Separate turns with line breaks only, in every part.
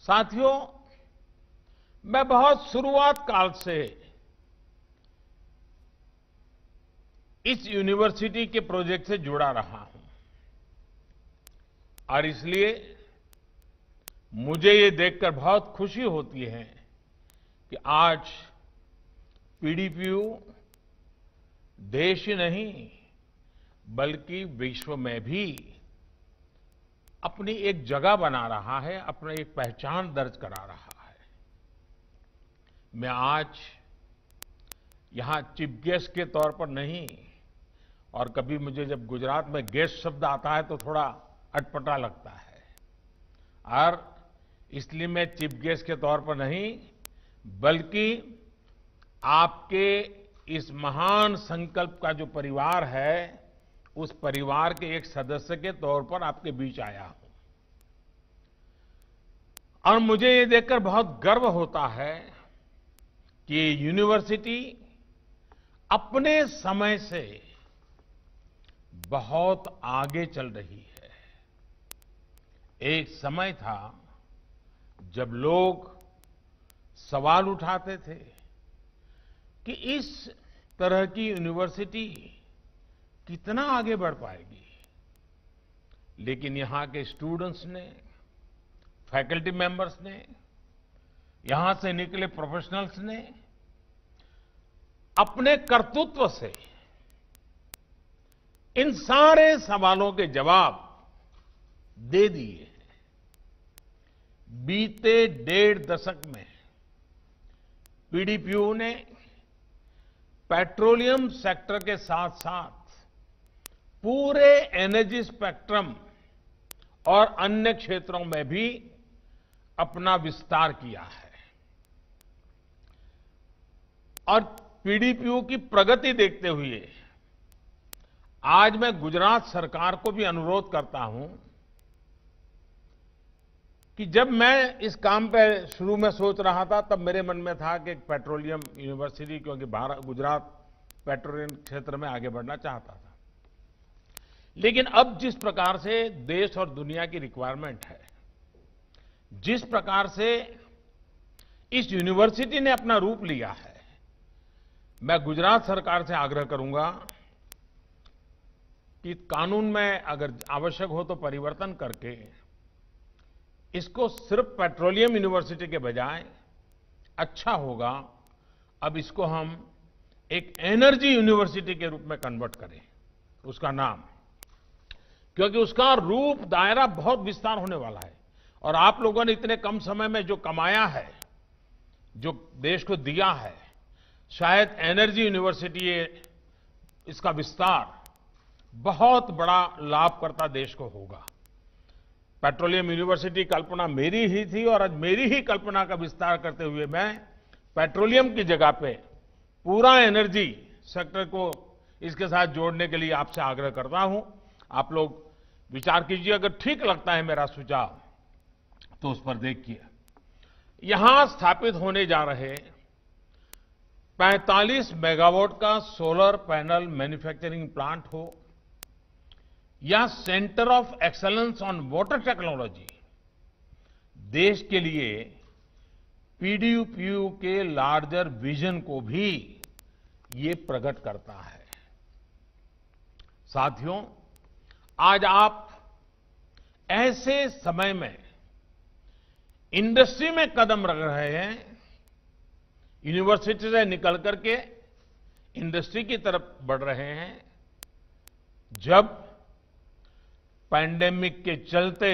साथियों, मैं बहुत शुरुआत काल से इस यूनिवर्सिटी के प्रोजेक्ट से जुड़ा रहा हूं और इसलिए मुझे ये देखकर बहुत खुशी होती है कि आज पीडीपीयू देश ही नहीं बल्कि विश्व में भी अपनी एक जगह बना रहा है, अपनी एक पहचान दर्ज करा रहा है। मैं आज यहां चीफ गेस्ट के तौर पर नहीं, और कभी मुझे जब गुजरात में गेस्ट शब्द आता है तो थोड़ा अटपटा लगता है, और इसलिए मैं चीफ गेस्ट के तौर पर नहीं बल्कि आपके इस महान संकल्प का जो परिवार है उस परिवार के एक सदस्य के तौर पर आपके बीच आया हूं। और मुझे ये देखकर बहुत गर्व होता है कि ये यूनिवर्सिटी अपने समय से बहुत आगे चल रही है। एक समय था जब लोग सवाल उठाते थे कि इस तरह की यूनिवर्सिटी कितना आगे बढ़ पाएगी, लेकिन यहां के स्टूडेंट्स ने, फैकल्टी मेंबर्स ने, यहां से निकले प्रोफेशनल्स ने अपने कर्तृत्व से इन सारे सवालों के जवाब दे दिए हैं। बीते 1.5 दशक में पीडीपीयू ने पेट्रोलियम सेक्टर के साथ साथ पूरे एनर्जी स्पेक्ट्रम और अन्य क्षेत्रों में भी अपना विस्तार किया है। और पीडीपीयू की प्रगति देखते हुए आज मैं गुजरात सरकार को भी अनुरोध करता हूं कि जब मैं इस काम पे शुरू में सोच रहा था तब मेरे मन में था कि पेट्रोलियम यूनिवर्सिटी, क्योंकि गुजरात पेट्रोलियम क्षेत्र में आगे बढ़ना चाहता था। लेकिन अब जिस प्रकार से देश और दुनिया की रिक्वायरमेंट है, जिस प्रकार से इस यूनिवर्सिटी ने अपना रूप लिया है, मैं गुजरात सरकार से आग्रह करूंगा कि कानून में अगर आवश्यक हो तो परिवर्तन करके इसको सिर्फ पेट्रोलियम यूनिवर्सिटी के बजाय अच्छा होगा अब इसको हम एक एनर्जी यूनिवर्सिटी के रूप में कन्वर्ट करें उसका नाम, क्योंकि उसका रूप दायरा बहुत विस्तार होने वाला है। और आप लोगों ने इतने कम समय में जो कमाया है, जो देश को दिया है, शायद एनर्जी यूनिवर्सिटी इसका विस्तार बहुत बड़ा लाभकर्ता देश को होगा। पेट्रोलियम यूनिवर्सिटी कल्पना मेरी ही थी और आज मेरी ही कल्पना का विस्तार करते हुए मैं पेट्रोलियम की जगह पे पूरा एनर्जी सेक्टर को इसके साथ जोड़ने के लिए आपसे आग्रह करता हूं। आप लोग विचार कीजिए, अगर ठीक लगता है मेरा सुझाव तो उस पर देखिए। यहां स्थापित होने जा रहे 45 मेगावाट का सोलर पैनल मैन्युफैक्चरिंग प्लांट हो या centre of excellence on water technology, देश के लिए पीडीपीयू के लार्जर विजन को भी ये प्रकट करता है। साथियों, आज आप ऐसे समय में इंडस्ट्री में कदम रख रहे हैं, यूनिवर्सिटी से निकल करके इंडस्ट्री की तरफ बढ़ रहे हैं, जब पैंडेमिक के चलते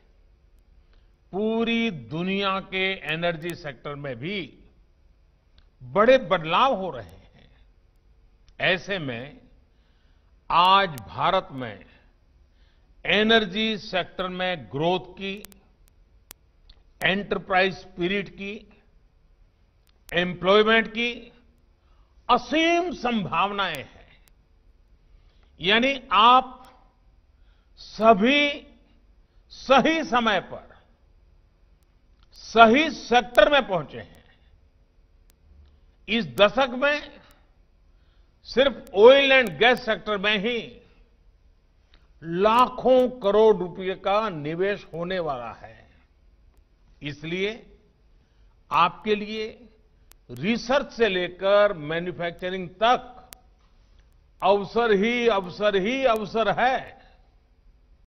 पूरी दुनिया के एनर्जी सेक्टर में भी बड़े बदलाव हो रहे हैं। ऐसे में आज भारत में एनर्जी सेक्टर में ग्रोथ की, एंटरप्राइज स्पिरिट की, एम्प्लॉयमेंट की असीम संभावनाएं हैं। यानी आप सभी सही समय पर सही सेक्टर में पहुंचे हैं। इस दशक में सिर्फ ऑयल एंड गैस सेक्टर में ही लाखों करोड़ रुपए का निवेश होने वाला है। इसलिए आपके लिए रिसर्च से लेकर मैन्युफैक्चरिंग तक अवसर ही अवसर है।